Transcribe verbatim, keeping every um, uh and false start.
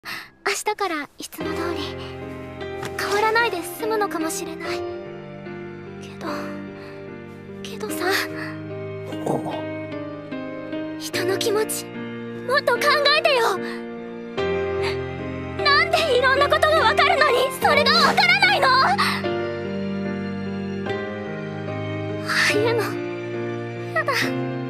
明日からいつも通り変わらないで済むのかもしれないけどけどさ、人の気持ちもっと考えてよ。なんでいろんなことがわかるのにそれがわからないの？ああいうのやだ。